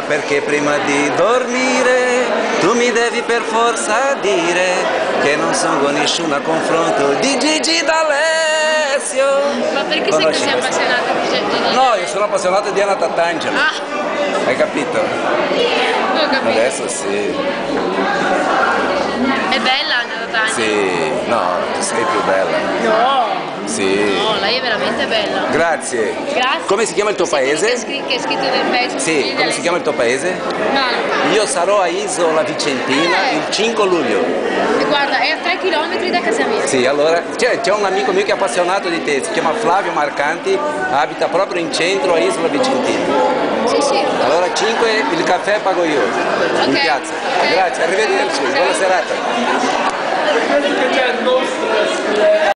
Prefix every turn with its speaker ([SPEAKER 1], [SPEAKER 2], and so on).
[SPEAKER 1] perché prima di dormire tu mi devi per forza dire che non sono con nessuno confronto di Gigi D'Alessio.
[SPEAKER 2] Ma perché sei così appassionato di Gigi?
[SPEAKER 1] No, io sono appassionato di Anna Tatangelo.
[SPEAKER 2] Ah!
[SPEAKER 1] Hai capito?
[SPEAKER 2] Non ho capito.
[SPEAKER 1] Adesso sì.
[SPEAKER 2] È bella Anna Tatangelo?
[SPEAKER 1] Sì, no, tu sei più bella.
[SPEAKER 2] No!
[SPEAKER 1] Sì.
[SPEAKER 2] No, lei è veramente bella.
[SPEAKER 1] Grazie.
[SPEAKER 2] Grazie.
[SPEAKER 1] Come si chiama il tuo paese?
[SPEAKER 2] Che è scritto nel pezzo.
[SPEAKER 1] Sì, come si chiama il tuo paese?
[SPEAKER 2] No.
[SPEAKER 1] Io sarò a Isola Vicentina il 5 luglio.
[SPEAKER 2] E guarda, è a 3 km da casa mia.
[SPEAKER 1] Sì, allora c'è un amico mio che è appassionato di te, si chiama Flavio Marcanti, abita proprio in centro a Isola Vicentina.
[SPEAKER 2] Sì, sì.
[SPEAKER 1] Allora 5 il caffè pago io, in piazza. Grazie, arrivederci, buona serata.